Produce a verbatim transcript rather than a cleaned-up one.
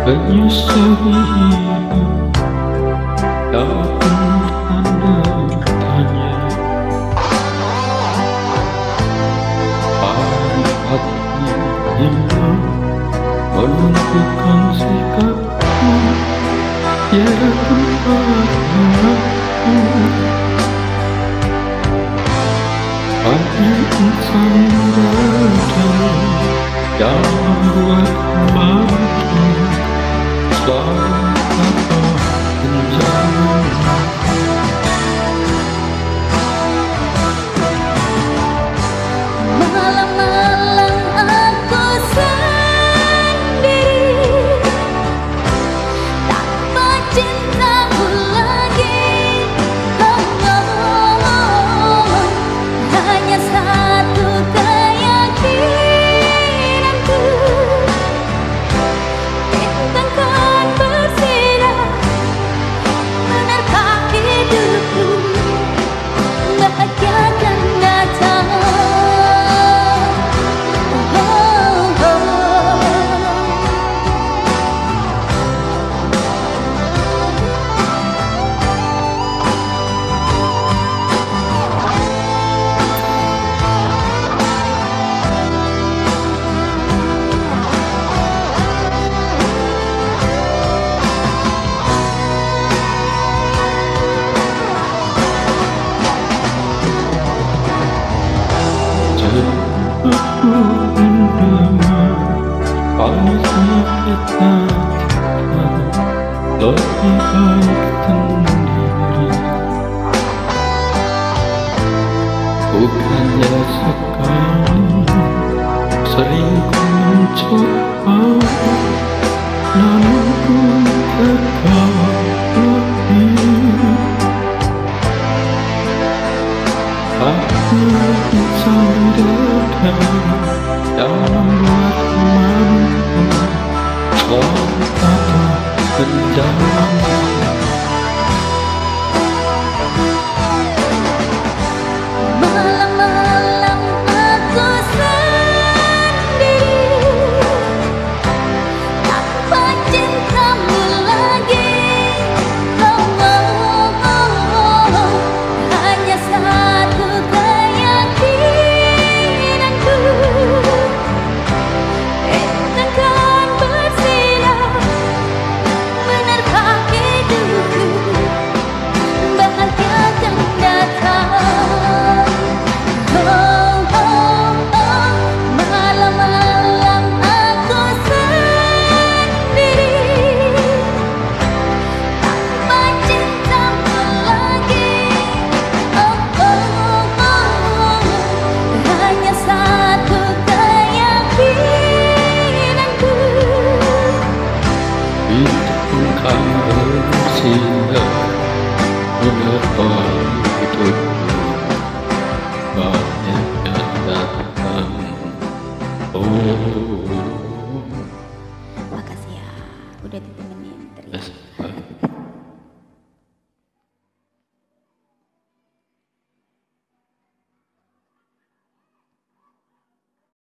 menyusuri hidup tak pernah tanya pada hati yang menentukan sikapmu. Tiada tempat mengaku, hanya insan berdaya yang membuat mampu selalu tanpa penjara. Malam-malam aku sendiri tanpa cintamu lagi. Oh, oh, oh. Hanya satu keyakinanku, bintang kan bersinar menerpa hidupku. Bahagia akan datang. Oh, oh, oh. Aku mendengar panisnya kita lebih baik sendiri. Bukannya sekali sering ku mencoba, namun ku tetap lebih. Aku insan dada yang membuat mampu selalu tanpa penjara. Malam-malam aku sendiri tanpa cintamu lagi. Oh, oh, oh. Hanya satu keyakinanku, bintang kan bersinar menerpa hidupku. Bahagia akan datang. Oh, oh, oh. Malam-malam aku sendiri tanpa cintamu lagi. Oh, oh, oh. Hanya satu keyakinanku, Hidupku kan bersinar menerpa hidupku. Banyak yang datang, oh